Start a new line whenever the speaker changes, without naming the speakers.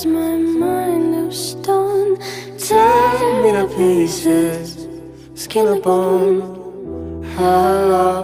is my mind of stone? Tear me to pieces, skin and bone. How